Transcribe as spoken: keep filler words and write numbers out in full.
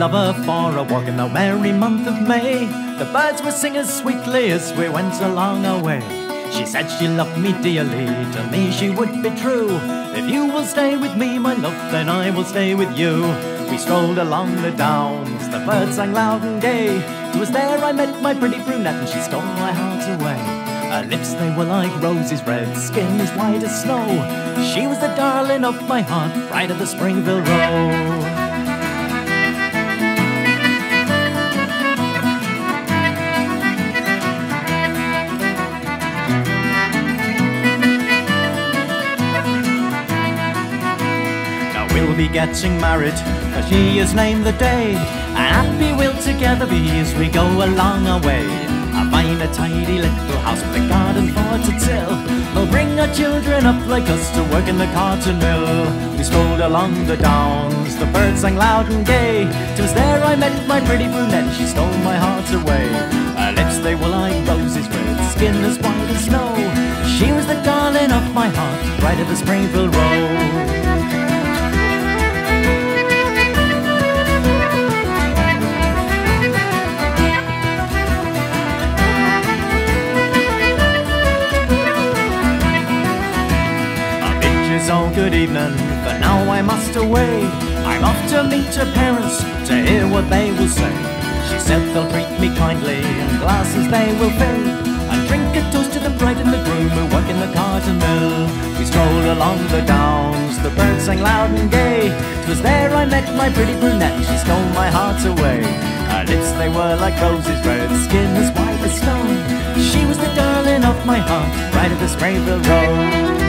lover for a walk in the merry month of May. The birds were singing sweetly as we went along our way. She said she loved me dearly, to me she would be true. If you will stay with me, my love, then I will stay with you. We strolled along the downs, the birds sang loud and gay. 'Twas there I met my pretty brunette, and she stole my heart away. Her lips, they were like roses red, skin as white as snow. She was the darling of my heart, right at the Springville Road. We'll be getting married, for she is named the day, and happy we'll together be as we go along our way. I'll find a tidy little house with a garden for to till. We'll bring our children up like us to work in the cotton mill. We strolled along the downs, the birds sang loud and gay. 'Twas there I met my pretty brunette, she stole my heart away. Her lips, they were like roses red, skin as white as snow. She was the darling of my heart, right at the Springville Road. So good evening, but now I must away. I'm off to meet her parents, to hear what they will say. She said they'll treat me kindly, and glasses they will fill, and drink a toast to the bride and the groom who work in the cotton mill. We strolled along the downs, the birds sang loud and gay. 'Twas there I met my pretty brunette, she stole my heart away. Her lips, they were like roses red, skin as white as snow. She was the darling of my heart, right at the Springville Road.